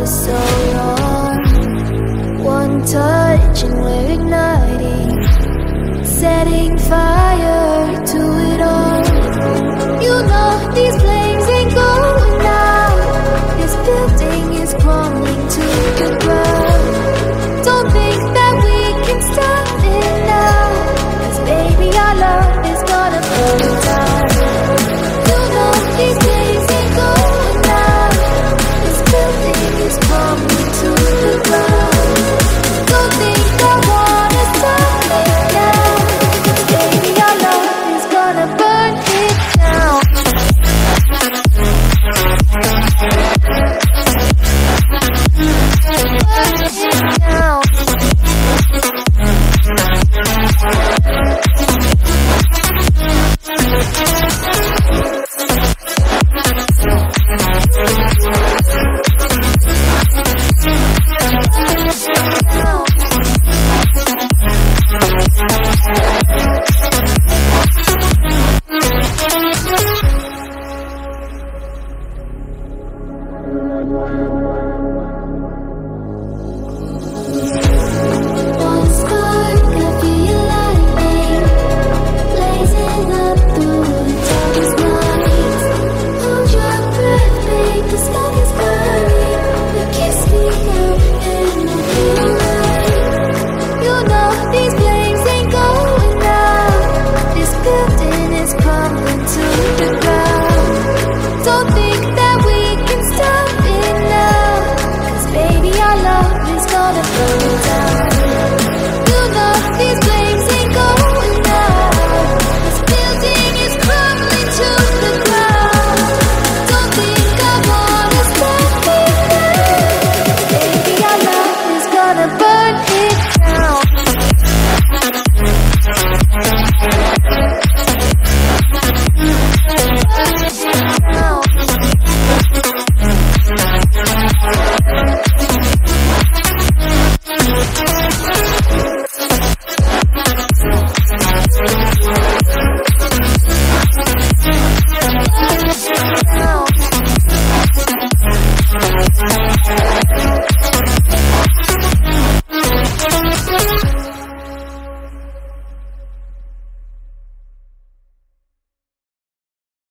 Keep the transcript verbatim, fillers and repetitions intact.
for so long. One touch and we're igniting, setting fire to it all. You know these flames ain't going out. This building is crumbling to the ground. Don't think that we can stop it now, 'cause baby our love is gonna burn.